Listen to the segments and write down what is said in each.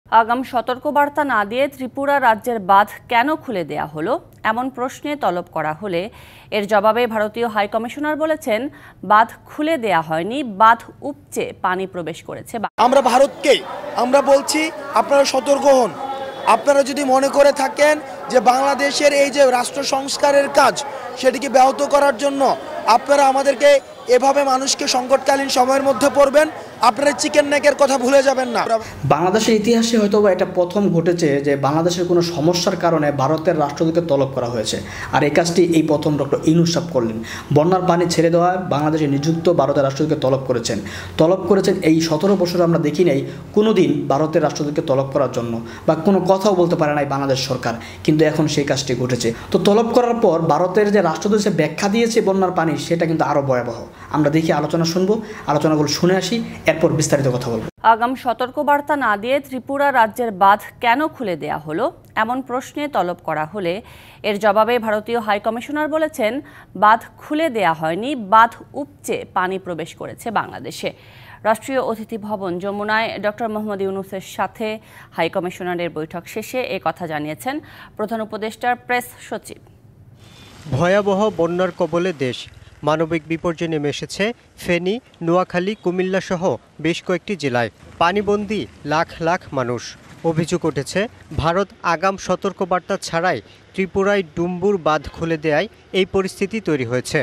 আগাম সতর্কবার্তা না দিয়ে ত্রিপুরা রাজ্যের বাঁধ কেন খুলে দেয়া হলো এমন প্রশ্নে তলব করা হলে এর জবাবে ভারতীয় হাইকমিশনার বলেছেন, বাঁধ খুলে দেয়া হয়নি, বাঁধ উপচে পানি প্রবেশ করেছে। আমরা ভারতকে বলছি, আপনারা সতর্ক হন। আপনারা যদি মনে করে থাকেন যে বাংলাদেশের এই যে রাষ্ট্র সংস্কারের কাজ সেটিকে ব্যাহত করার জন্য আপনারা আমাদেরকে এভাবে মানুষকে সংকটকালীন সময়ের মধ্যে পড়বেন, আপনারা চিকেন নেকের কথা ভুলে যাবেন না। বাংলাদেশের ইতিহাসে হয়তো এটা প্রথম ঘটেছে যে বাংলাদেশের কোনো সমস্যার কারণে ভারতের রাষ্ট্রদূতকে তলব করা হয়েছে, আর এই কাজটি এই প্রথম ডক্টর ইউনূস সাহেব করলেন। বন্যার পানি ছেড়ে দেওয়ায় বাংলাদেশে নিযুক্ত ভারতের রাষ্ট্রদূতকে তলব করেছেন। এই 17 বছরে আমরা দেখি নাই কোনোদিন ভারতের রাষ্ট্রদূতকে তলব করার জন্য, বা কোনো কথাও বলতে পারে নাই বাংলাদেশ সরকার, কিন্তু এখন সেই কাজটি ঘটেছে। তো তলব করার পর ভারতের যে রাষ্ট্রদূত সে ব্যাখ্যা দিয়েছে বন্যার পানি, সেটা কিন্তু আরও ভয়াবহ। আমরা দেখি আলোচনাগুলো শুনে আসি, এরপর বিস্তারিত কথা বলবো। আগাম সতর্কবার্তা না দিয়ে ত্রিপুরা রাজ্যের বাঁধ কেন খুলে দেয়া হলো এমন প্রশ্নে তলব করা হলে এর জবাবে ভারতীয় হাইকমিশনার বলেছেন, বাঁধ খুলে দেয়া হয়নি, বাঁধ উপচে পানি প্রবেশ করেছে বাংলাদেশে। রাষ্ট্রীয় অতিথি ভবন যমুনায় ডক্টর মোহাম্মদ ইউনূসের সাথে হাইকমিশনারের বৈঠক শেষে এ কথা জানিয়েছেন প্রধান উপদেষ্টার প্রেস সচিব। ভয়াবহ বন্যার কবলে দেশ। মানবিক বিপর্যয় নেমে এসেছে ফেনী, নোয়াখালী, কুমিল্লা সহ বেশ কয়েকটি জেলায়। পানিবন্দী লাখ লাখ মানুষ। অভিযোগ উঠেছে, ভারত আগাম সতর্কবার্তা ছাড়াই ত্রিপুরায় ডুম্বুর বাঁধ খুলে দেয়ায় এই পরিস্থিতি তৈরি হয়েছে।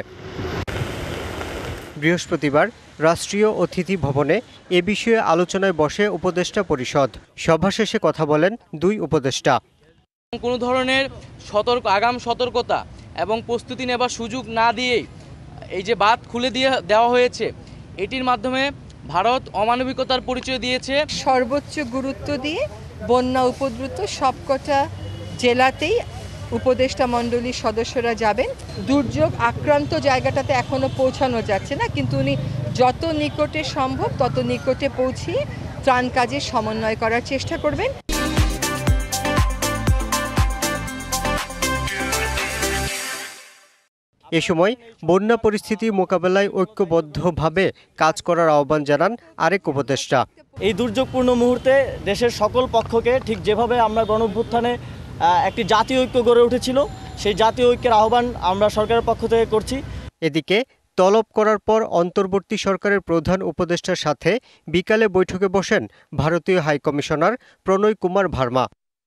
বৃহস্পতিবার রাষ্ট্রীয় অতিথি ভবনে এ বিষয়ে আলোচনায় বসে উপদেষ্টা পরিষদ। সভা শেষে কথা বলেন দুই উপদেষ্টা। কোনো ধরনের আগাম সতর্কতা এবং প্রস্তুতি নেবার সুযোগ না দিয়েই এই যে বাঁধ খুলে দেওয়া হয়েছে, এটির মাধ্যমে ভারত অমানবিকতার পরিচয় দিয়েছে। সর্বোচ্চ গুরুত্ব দিয়ে বন্যা উপদ্রুত সবকটা জেলাতেই উপদেষ্টা মণ্ডলীর সদস্যরা যাবেন। দুর্যোগ আক্রান্ত জায়গাটাতে এখনো পৌঁছানো যাচ্ছে না, কিন্তু উনি যত নিকটে সম্ভব তত নিকটে পৌঁছিয়ে ত্রাণ কাজের সমন্বয় করার চেষ্টা করবেন। এ সময় বন্যা পরিস্থিতি মোকাবেলায় ঐক্যবদ্ধভাবে কাজ করার আহ্বান জানান আরেক উপদেষ্টা। এই দুর্যোগপূর্ণ মুহূর্তে দেশের সকল পক্ষকে, ঠিক যেভাবে আমরা গণঅভ্যুত্থানে একটি জাতীয় ঐক্য গড়ে উঠেছিল, সেই জাতীয় ঐক্যের আহ্বান আমরা সরকারের পক্ষ থেকে করছি। এদিকে তলব করার পর অন্তর্বর্তী সরকারের প্রধান উপদেষ্টার সাথে বিকালে বৈঠকে বসেন ভারতীয় হাইকমিশনার প্রণয় কুমার ভার্মা।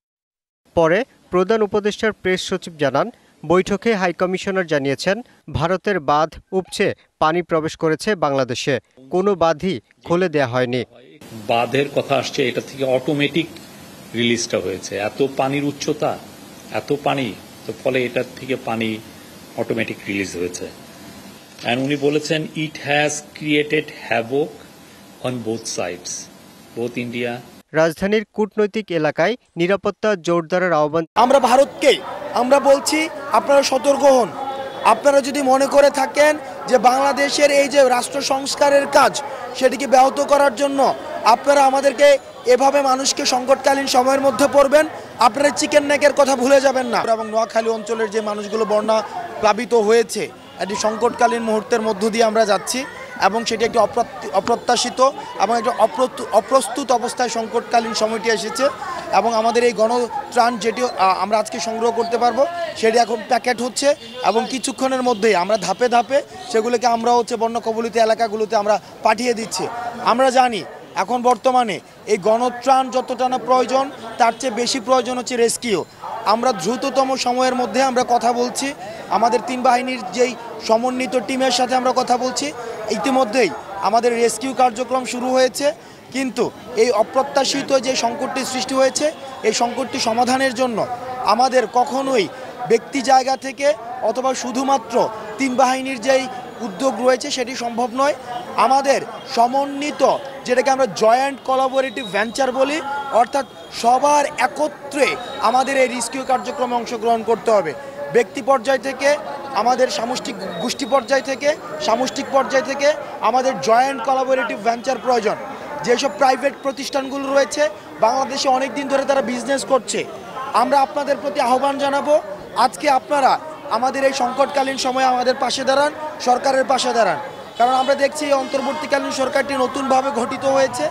পরে প্রধান উপদেষ্টার প্রেস সচিব জানান, বৈঠকে হাইকমিশনার জানিয়েছেন, ভারতের বাঁধ উপচে পানি প্রবেশ করেছে বাংলাদেশে, কোনো বাঁধই খুলে দেয়া হয়নি। বাঁধের কথা আসছে, এটা থেকে অটোমেটিক রিলিজটা হয়েছে। এত পানির উচ্চতা, এত পানি, তো ফলে এটার থেকে পানি অটোমেটিক রিলিজ হয়েছে। এন্ড উনি বলেছেন, it has created havoc on both sides, both India. রাজধানীর কূটনৈতিক এলাকায় নিরাপত্তা জোরদারের আহ্বান। আমরা ভারতকে বলছি, আপনারা সতর্ক হন। আপনারা যদি মনে করে থাকেন যে বাংলাদেশের এই যে রাষ্ট্র সংস্কারের কাজ সেটিকে ব্যাহত করার জন্য আপনারা আমাদেরকে এভাবে মানুষকে সংকটকালীন সময়ের মধ্যে পড়বেন, আপনারা চিকেন নেকের কথা ভুলে যাবেন না। এবং নোয়াখালী অঞ্চলের যে মানুষগুলো বন্যা প্লাবিত হয়েছে, একটি সংকটকালীন মুহূর্তের মধ্য দিয়ে আমরা যাচ্ছি, এবং সেটি একটি অপ্রত্যাশিত এবং একটি অপ্রস্তুত অবস্থায় সংকটকালীন সময়টি এসেছে। এবং আমাদের এই গণত্রাণ যেটি আমরা আজকে সংগ্রহ করতে পারবো, সেটি এখন প্যাকেট হচ্ছে, এবং কিছুক্ষণের মধ্যেই আমরা ধাপে ধাপে সেগুলোকে আমরা বন্যা কবলিত এলাকাগুলোতে আমরা পাঠিয়ে দিচ্ছি। আমরা জানি এখন বর্তমানে এই গণত্রাণ যতটা না প্রয়োজন, তার চেয়ে বেশি প্রয়োজন হচ্ছে রেস্কিউ। আমরা দ্রুততম সময়ের মধ্যে আমরা কথা বলছি, আমাদের 3 বাহিনীর যেই সমন্বিত টিমের সাথে আমরা কথা বলছি। ইতিমধ্যেই আমাদের রেস্কিউ কার্যক্রম শুরু হয়েছে, কিন্তু এই অপ্রত্যাশিত যে সংকটটি সৃষ্টি হয়েছে, এই সংকটটি সমাধানের জন্য আমাদের কখনোই ব্যক্তি জায়গা থেকে অথবা শুধুমাত্র 3 বাহিনীর যেই উদ্যোগ রয়েছে সেটি সম্ভব নয়। আমাদের সমন্বিত, যেটাকে আমরা জয়েন্ট কোলাবোরেটিভ ভেঞ্চার বলি, অর্থাৎ সবার একত্রে আমাদের এই রেস্কিউ কার্যক্রমে অংশগ্রহণ করতে হবে। ব্যক্তি পর্যায় থেকে, আমাদের সামষ্টিক গোষ্ঠী পর্যায় থেকে, সামষ্টিক পর্যায় থেকে আমাদের জয়েন্ট কোলাবোরেটিভ ভেঞ্চার প্রয়োজন। যেসব প্রাইভেট প্রতিষ্ঠানগুলো রয়েছে বাংলাদেশে অনেক দিন ধরে তারা বিজনেস করছে, আমরা আপনাদের প্রতি আহ্বান জানাবো, আজকে আপনারা আমাদের এই সংকটকালীন সময়ে আমাদের পাশে দাঁড়ান, সরকারের পাশে দাঁড়ান। কারণ আমরা দেখছি এই অন্তর্বর্তীকালীন সরকারটি নতুনভাবে গঠিত হয়েছে,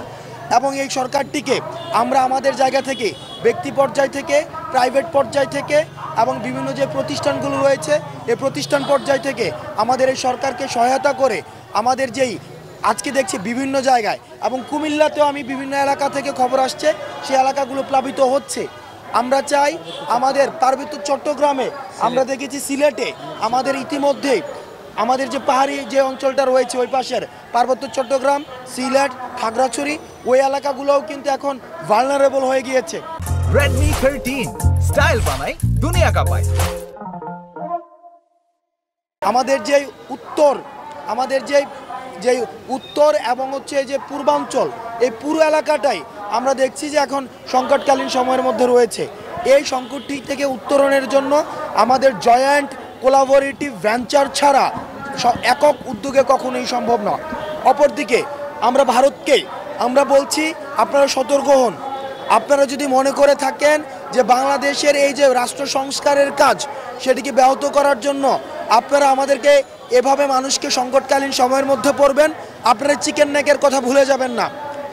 এবং এই সরকারটিকে আমরা আমাদের জায়গা থেকে, ব্যক্তি পর্যায় থেকে, প্রাইভেট পর্যায় থেকে এবং বিভিন্ন যে প্রতিষ্ঠানগুলো রয়েছে এই প্রতিষ্ঠান পর্যায় থেকে আমাদের এই সরকারকে সহায়তা করে আমাদের যেই আজকে দেখছি বিভিন্ন জায়গায় এবং কুমিল্লাতেও আমি বিভিন্ন এলাকা থেকে খবর আসছে সেই এলাকাগুলো প্লাবিত হচ্ছে। আমরা চাই আমাদের পার্বত্য চট্টগ্রামে, আমরা দেখেছি সিলেটে, আমাদের ইতিমধ্যে আমাদের যে পাহাড়ি যে অঞ্চলটা রয়েছে ওই পাশের পার্বত্য চট্টগ্রাম, সিলেট, খাগড়াছড়ি ওই এলাকাগুলোও কিন্তু এখন ভালনারেবল হয়ে গিয়েছে। Redmi 13 স্টাইল বানাই দুনিয়া কাঁপায়। আমাদের যে উত্তর এবং হচ্ছে যে পূর্বাঞ্চল এই পুরো এলাকাটাই আমরা দেখছি যে এখন সংকটকালীন সময়ের মধ্যে রয়েছে। এই সংকটটি থেকে উত্তরণের জন্য আমাদের জয়েন্ট কোলাবোরেটিভ ভেঞ্চার ছাড়া একক উদ্যোগে কখনোই সম্ভব নয়। অপরদিকে আমরা ভারতকে আমরা বলছি আপনারা সতর্ক হন। আপনারা যদি মনে করে থাকেন যে বাংলাদেশের এই যে রাষ্ট্র সংস্কারের কাজ সেটিকে ব্যাহত করার জন্য আপনারা আমাদেরকে এভাবে মানুষকে সংকটকালীন সময়ের মধ্যে পড়বেন, আপনারা চিকেন নেকের কথা ভুলে যাবেন না।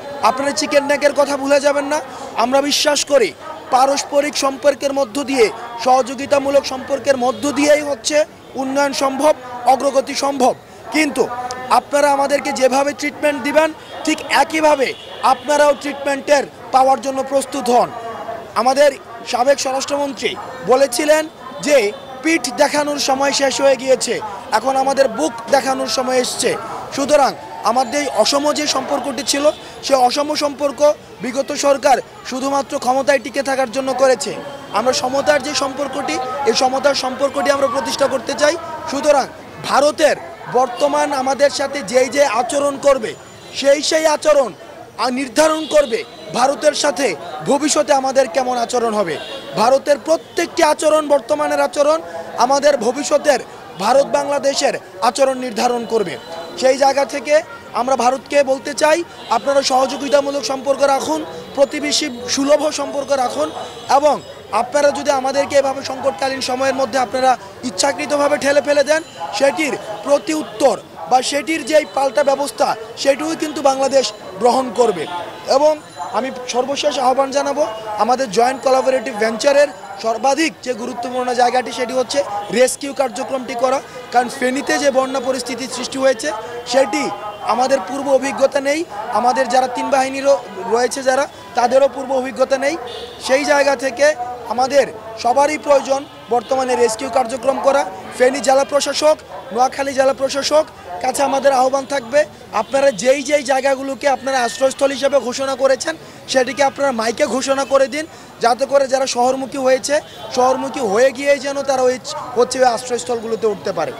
আমরা বিশ্বাস করি পারস্পরিক সম্পর্কের মধ্য দিয়ে, সহযোগিতামূলক সম্পর্কের মধ্য দিয়েই হচ্ছে উন্নয়ন সম্ভব, অগ্রগতি সম্ভব। কিন্তু আপনারা আমাদেরকে যেভাবে ট্রিটমেন্ট দিবেন ঠিক একইভাবে আপনারাও ট্রিটমেন্টের পাওয়ার জন্য প্রস্তুত হন। আমাদের সাবেক স্বরাষ্ট্রমন্ত্রী বলেছিলেন যে পিঠ দেখানোর সময় শেষ হয়ে গিয়েছে, এখন আমাদের বুক দেখানোর সময় এসছে। সুতরাং আমাদের এই অসম যে সম্পর্কটি ছিল সে অসম সম্পর্ক বিগত সরকার শুধুমাত্র ক্ষমতায় টিকে থাকার জন্য করেছে। আমরা সমতার যে সম্পর্কটি, এই সমতার সম্পর্কটি আমরা প্রতিষ্ঠা করতে চাই। সুতরাং ভারতের বর্তমান আমাদের সাথে যে আচরণ করবে সেই আচরণ নির্ধারণ করবে ভারতের সাথে ভবিষ্যতে আমাদের কেমন আচরণ হবে। ভারতের প্রত্যেকটি আচরণ, বর্তমানের আচরণ আমাদের ভবিষ্যতের ভারত বাংলাদেশের আচরণ নির্ধারণ করবে। সেই জায়গা থেকে আমরা ভারতকে বলতে চাই আপনারা সহযোগিতামূলক সম্পর্ক রাখুন, প্রতিবেশী সুলভ সম্পর্ক রাখুন এবং আপনারা যদি আমাদেরকে এভাবে সংকটকালীন সময়ের মধ্যে আপনারা ইচ্ছাকৃতভাবে ঠেলে ফেলে দেন সেটির প্রতি উত্তর বা সেটির যেই পাল্টা ব্যবস্থা সেটিও কিন্তু বাংলাদেশ গ্রহণ করবে। এবং আমি সর্বশেষ আহ্বান জানাবো আমাদের জয়েন্ট কোলাবোরেটিভ ভেঞ্চারের সর্বাধিক যে গুরুত্বপূর্ণ জায়গাটি সেটি হচ্ছে রেস্কিউ কার্যক্রমটি করা। কারণ ফেনীতে যে বন্যা পরিস্থিতি সৃষ্টি হয়েছে সেটি আমাদের পূর্ব অভিজ্ঞতা নেই, আমাদের যারা তিন বাহিনীরও রয়েছে যারা তাদেরও পূর্ব অভিজ্ঞতা নেই। সেই জায়গা থেকে আমাদের সবারই প্রয়োজন বর্তমানে রেস্কিউ কার্যক্রম করা। ফেনী জেলা প্রশাসক, নোয়াখালী জেলা প্রশাসক কাছে আমাদের আহ্বান থাকবে আপনারা যেই জায়গাগুলোকে আপনারা আশ্রয়স্থল হিসেবে ঘোষণা করেছেন সেটিকে আপনারা মাইকে ঘোষণা করে দিন, যাতে করে যারা শহরমুখী হয়ে গিয়ে যেন তারা হচ্ছে আশ্রয়স্থলগুলোতে উঠতে পারে।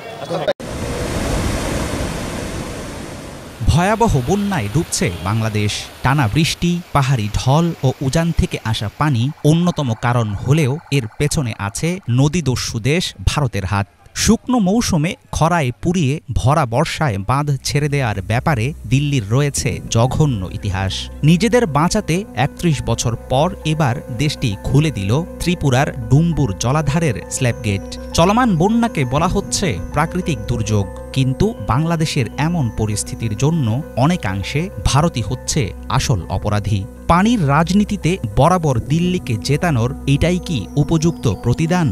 ভয়াবহ বন্যায় ডুবছে বাংলাদেশ। টানা বৃষ্টি, পাহাড়ি ঢল ও উজান থেকে আসা পানি অন্যতম কারণ হলেও এর পেছনে আছে নদীদস্যু দেশ ভারতের হাত। শুকনো মৌসুমে খরায় পুড়িয়ে ভরা বর্ষায় বাঁধ ছেড়ে দেওয়ার ব্যাপারে দিল্লির রয়েছে জঘন্য ইতিহাস। নিজেদের বাঁচাতে ৩১ বছর পর এবার দেশটি খুলে দিল ত্রিপুরার ডুম্বুর জলাধারের স্ল্যাপগেট। চলমান বন্যাকে বলা হচ্ছে প্রাকৃতিক দুর্যোগ, কিন্তু বাংলাদেশের এমন পরিস্থিতির জন্য অনেকাংশে ভারতই হচ্ছে আসল অপরাধী। পানির রাজনীতিতে বরাবর দিল্লিকে জেতানোর এটাই কি উপযুক্ত প্রতিদান?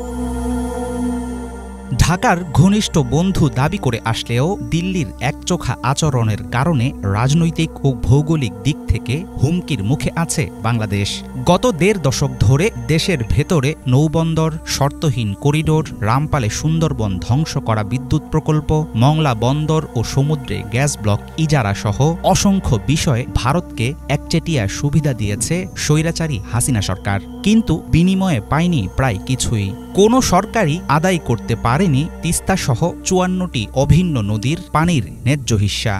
ঢাকার ঘনিষ্ঠ বন্ধু দাবি করে আসলেও দিল্লির একচোখা আচরণের কারণে রাজনৈতিক ও ভৌগোলিক দিক থেকে হুমকির মুখে আছে বাংলাদেশ। গত ১.৫ দশক ধরে দেশের ভেতরে নৌবন্দর, শর্তহীন করিডোর, রামপালে সুন্দরবন ধ্বংস করা বিদ্যুৎ প্রকল্প, মংলা বন্দর ও সমুদ্রে গ্যাস ব্লক ইজারা সহ অসংখ্য বিষয়ে ভারতকে একচেটিয়া সুবিধা দিয়েছে স্বৈরাচারী হাসিনা সরকার, কিন্তু বিনিময়ে পায়নি প্রায় কিছুই। কোনো সরকারই আদায় করতে পারেনি তিস্তাসহ ৫৪টি অভিন্ন নদীর পানির ন্যায্য হিস্যা।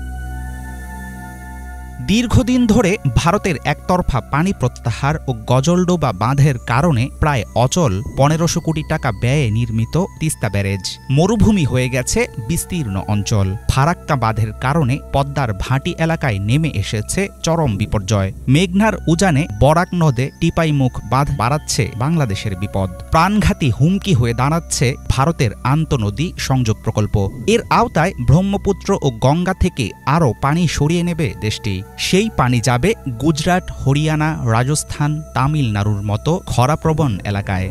দীর্ঘদিন ধরে ভারতের একতরফা পানি প্রত্যাহার ও গজলডোবা বাঁধের কারণে প্রায় অচল ১৫০০ কোটি টাকা ব্যয়ে নির্মিত তিস্তা ব্যারেজ মরুভূমি হয়ে গেছে বিস্তীর্ণ অঞ্চল। ফারাক্কা বাঁধের কারণে পদ্মার ভাটি এলাকায় নেমে এসেছে চরম বিপর্যয়। মেঘনার উজানে বরাক নদে টিপাইমুখ বাঁধ বাড়াচ্ছে বাংলাদেশের বিপদ। প্রাণঘাতী হুমকি হয়ে দাঁড়াচ্ছে ভারতের আন্তঃনদী সংযোগ প্রকল্প। এর আওতায় ব্রহ্মপুত্র ও গঙ্গা থেকে আরও পানি সরিয়ে নেবে দেশটি। সেই পানি যাবে গুজরাট, হরিয়ানা, রাজস্থান, তামিলনাড়ুর মতো খরাপ্রবণ এলাকায়।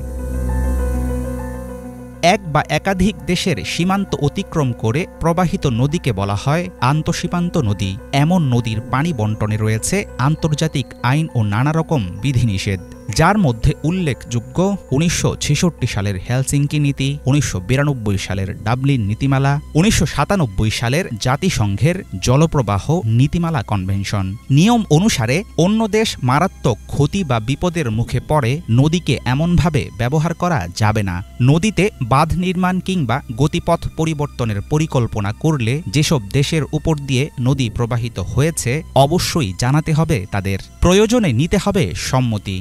এক বা একাধিক দেশের সীমান্ত অতিক্রম করে প্রবাহিত নদীকে বলা হয় আন্তঃসীমান্ত নদী। এমন নদীর পানি বণ্টনে রয়েছে আন্তর্জাতিক আইন ও নানা রকম বিধিনিষেধ, যার মধ্যে উল্লেখযোগ্য 1966 সালের হেলসিঙ্কি নীতি, 1992 সালের ডাবলিন নীতিমালা, 1997 সালের জাতিসংঘের জলপ্রবাহ নীতিমালা কনভেনশন। নিয়ম অনুসারে অন্য দেশ মারাত্মক ক্ষতি বা বিপদের মুখে পড়ে নদীকে এমনভাবে ব্যবহার করা যাবে না। নদীতে বাঁধ নির্মাণ কিংবা গতিপথ পরিবর্তনের পরিকল্পনা করলে যেসব দেশের উপর দিয়ে নদী প্রবাহিত হয়েছে অবশ্যই জানাতে হবে তাদের, প্রয়োজনে নিতে হবে সম্মতি।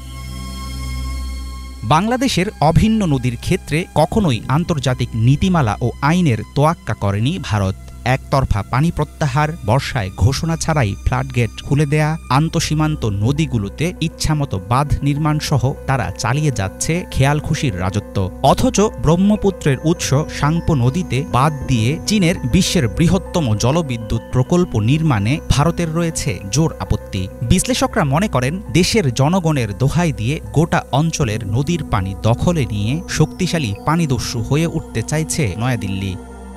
বাংলাদেশের অভিন্ন নদীর ক্ষেত্রে কখনোই আন্তর্জাতিক নীতিমালা ও আইনের তোয়াক্কা করেনি ভারত। একতরফা পানি প্রত্যাহার, বর্ষায় ঘোষণা ছাড়াই ফ্লাডগেট খুলে দেয়া, আন্তঃসীমান্ত নদীগুলোতে ইচ্ছামতো বাঁধ নির্মাণ সহ তারা চালিয়ে যাচ্ছে খেয়ালখুশির রাজত্ব। অথচ ব্রহ্মপুত্রের উৎস সাংপো নদীতে বাঁধ দিয়ে চীনের বিশ্বের বৃহত্তম জলবিদ্যুৎ প্রকল্প নির্মাণে ভারতের রয়েছে জোর আপত্তি। বিশ্লেষকরা মনে করেন দেশের জনগণের দোহাই দিয়ে গোটা অঞ্চলের নদীর পানি দখলে নিয়ে শক্তিশালী পানিদস্যু হয়ে উঠতে চাইছে নয়াদিল্লি।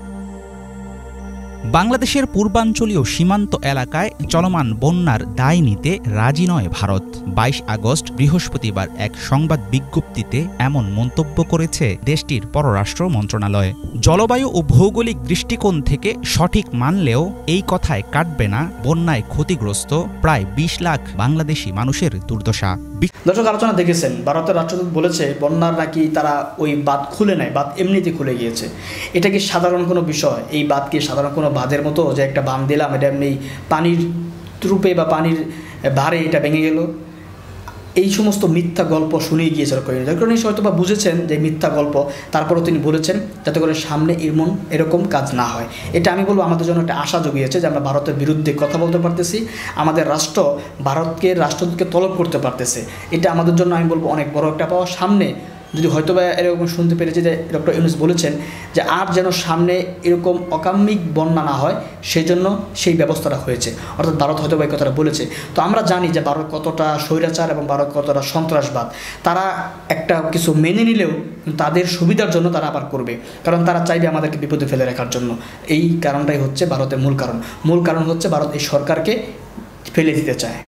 বাংলাদেশের পূর্বাঞ্চলীয় সীমান্ত এলাকায় চলমান বন্যার দায় নিতে রাজি নয় ভারত। 22 আগস্ট বৃহস্পতিবার এক সংবাদ বিজ্ঞপ্তিতে এমন মন্তব্য করেছে দেশটির পররাষ্ট্র মন্ত্রণালয়। জলবায়ু ও ভৌগোলিক দৃষ্টিকোণ থেকে সঠিক মানলেও এই কথায় কাটবে না বন্যায় ক্ষতিগ্রস্ত প্রায় 20 লাখ বাংলাদেশি মানুষের দুর্দশা। দর্শক, আলোচনা দেখেছেন, ভারতের রাষ্ট্রদূত বলেছে বন্যার নাকি তারা ওই বাঁধ খুলে নেয়, বাঁধ এমনিতে খুলে গিয়েছে। এটা কি সাধারণ কোনো বিষয়? এই বাঁধ কি সাধারণ কোনো বাঁধের মতো যে একটা বাঁধ দিলাম, এটা এমনি পানির রূপে বা পানির ভারে এটা ভেঙে গেল? এই সমস্ত মিথ্যা গল্প শুনেই গিয়েছিল কারণ হয়তো বা বুঝেছেন যে মিথ্যা গল্প, তারপরেও তিনি বলেছেন যাতে করে সামনে এরকম কাজ না হয়। এটা আমি বলবো আমাদের জন্য একটা আশা জুগিয়েছে যে আমরা ভারতের বিরুদ্ধে কথা বলতে পারতেছি, আমাদের রাষ্ট্র ভারতকে রাষ্ট্রদূতকে তলব করতে পারতেছে। এটা আমাদের জন্য আমি বলবো অনেক বড় একটা পাওয়া। সামনে যদি হয়তো বা এরকম শুনতে পেরেছি যে ডক্টর ইউনূস বলেছেন যে আর যেন সামনে এরকম অকাম্যিক বন্যা না হয়, সেই জন্য সেই ব্যবস্থাটা হয়েছে, অর্থাৎ ভারত হয়তো বা এই কথাটা বলেছে। তো আমরা জানি যে ভারত কতটা স্বৈরাচার এবং ভারত কতটা সন্ত্রাসবাদ। তারা একটা কিছু মেনে নিলেও তাদের সুবিধার জন্য তারা আবার করবে, কারণ তারা চাইবে আমাদেরকে বিপদে ফেলে রাখার জন্য। এই কারণটাই হচ্ছে ভারতের মূল কারণ হচ্ছে ভারত এই সরকারকে ফেলে দিতে চায়।